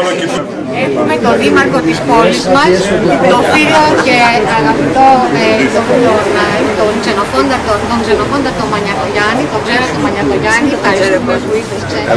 Έχουμε τον δήμαρχο της πόλης μας, τον φίλο και αγαπητό τον ξενοφόντατο Μανιακογιάννη, τον ξέρω τον Μανιακογιάννη, ευχαριστούμε που ήρθες ξένα.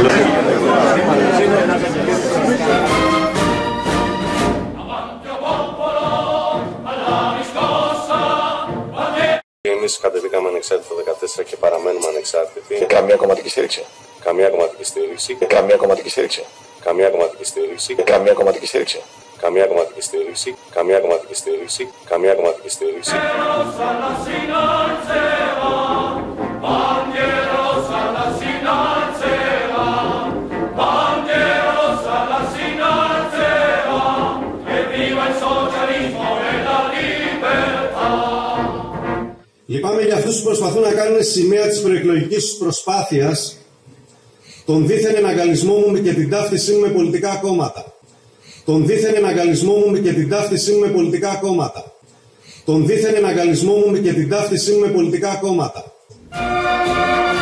Εμείς κατεβήκαμε ανεξάρτητοι το 2014 και παραμένουμε ανεξάρτητοι. Και καμία κομματική στήριξη. Καμία κομματική στήριξη. Και καμία κομματική στήριξη. Καμία κομματική στήριξη. Και καμία κομματική στήριξη. Καμία κομματική στήριξη. Καμία κομματική στήριξη. Καμία κομματική στήριξη. Λυπάμαι για αυτούς που προσπαθούν να κάνουν σημαία της προεκλογικής τους προσπάθειας τον δίθεν εναγκαλισμό μου και την ταύτισή μου με πολιτικά κόμματα. Τον δίθεν εναγκαλισμό μου και την ταύτισή μου με πολιτικά κόμματα. Τον δίθεν εναγκαλισμό μου και την ταύτισή μου με πολιτικά κόμματα.